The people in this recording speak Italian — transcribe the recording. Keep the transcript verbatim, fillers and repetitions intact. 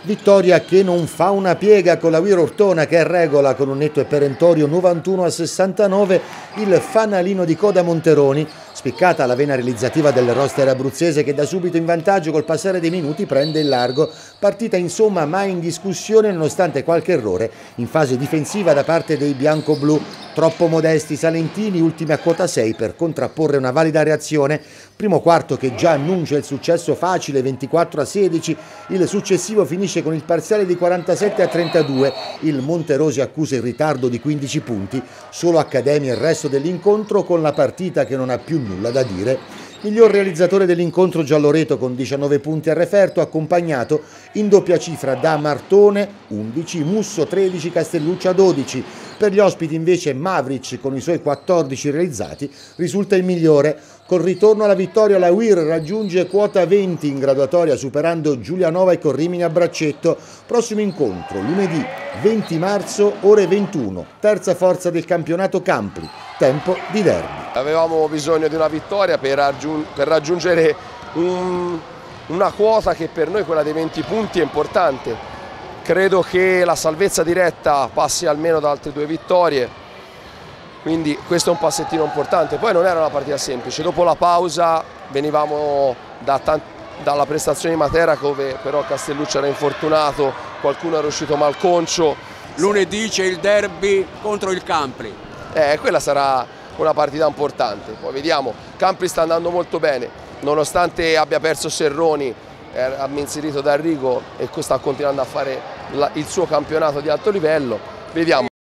Vittoria che non fa una piega con la Wir Ortona che regola con un netto e perentorio novantuno a sessantanove il fanalino di coda Monteroni. Spiccata la vena realizzativa del roster abruzzese che da subito in vantaggio col passare dei minuti prende il largo. Partita insomma mai in discussione nonostante qualche errore in fase difensiva da parte dei bianco-blu. Troppo modesti i salentini, ultimi a quota sei per contrapporre una valida reazione. Primo quarto che già annuncia il successo facile, ventiquattro a sedici, il successivo finisce con il parziale di quarantasette a trentadue. Il Monterosi accusa il ritardo di quindici punti, solo Accademia il resto dell'incontro con la partita che non ha più nulla da dire. Miglior realizzatore dell'incontro Gialloreto con diciannove punti a referto, accompagnato in doppia cifra da Martone undici, Musso tredici, Castelluccia dodici. Per gli ospiti invece Mavric con i suoi quattordici realizzati risulta il migliore. Col ritorno alla vittoria la Wir raggiunge quota venti in graduatoria superando Giulianova e Corrimini a braccetto. Prossimo incontro lunedì venti marzo ore ventuno, terza forza del campionato Campli, tempo di derby. Avevamo bisogno di una vittoria per, raggiung per raggiungere un, una quota che per noi, quella dei venti punti, è importante. Credo che la salvezza diretta passi almeno da altre due vittorie, quindi questo è un passettino importante. Poi non era una partita semplice, dopo la pausa venivamo da dalla prestazione di Matera dove però Castelluccia era infortunato, qualcuno era uscito malconcio. Lunedì c'è il derby contro il Campli. Eh, quella sarà una partita importante, poi vediamo. Campli sta andando molto bene, nonostante abbia perso Serroni, ha inserito D'Arrigo e sta continuando a fare il suo campionato di alto livello. Vediamo.